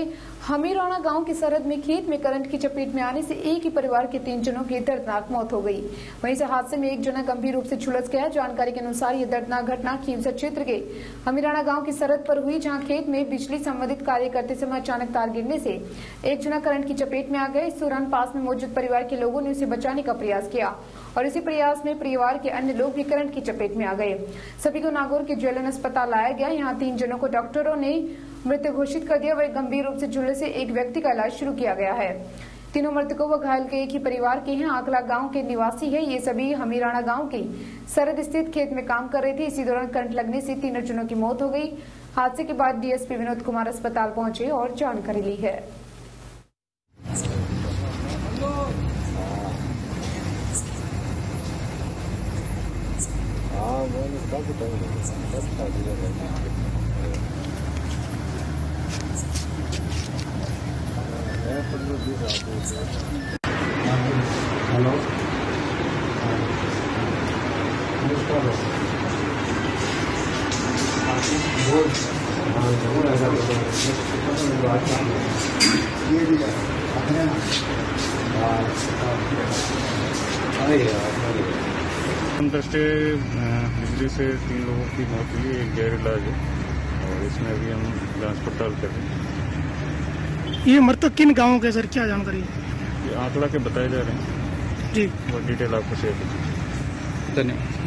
हमीराना गांव की सरहद में खेत में करंट की चपेट में आने से एक ही परिवार के 3 जनों की दर्दनाक मौत हो गई। वहीं इस हादसे में एक जना गंभीर रूप से झुलस गया। जानकारी के अनुसार ये दर्दनाक घटना खीवसर क्षेत्र के हमीराना गांव की सरहद पर हुई, जहां खेत में बिजली संबंधित कार्य करते समय अचानक तार गिरने से एक जना करंट की चपेट में आ गया। इस दौरान पास में मौजूद परिवार के लोगों ने उसे बचाने का प्रयास किया और इसी प्रयास में परिवार के अन्य लोग भी करंट की चपेट में आ गए। सभी को नागौर के ज्वेलन अस्पताल लाया गया। यहाँ 3 जनों को डॉक्टरों ने मृत घोषित कर दिया। वही गंभीर रूप से झुलने से एक व्यक्ति का इलाज शुरू किया गया है। तीनों मृतकों व घायल के एक ही परिवार के हैं। आकला गांव के निवासी है। ये सभी हमीराना गांव की सरहद स्थित खेत में काम कर रहे थे। इसी दौरान करंट लगने से 3 जनों की मौत हो गई। हादसे के बाद डीएसपी विनोद कुमार अस्पताल पहुंचे और जानकारी ली है। हेलो, अंतर्राष्ट्रीय बिजली से 3 लोगों की मौत हुई, एक गैर इलाज है और इसमें अभी हम जांच पड़ताल कर रहे हैं। ये मृतक किन गांवों के सर, क्या जानकारी? ये आंकड़ा के बताए जा रहे हैं जी, वो डिटेल आपको शेयर करेंगे। धन्यवाद।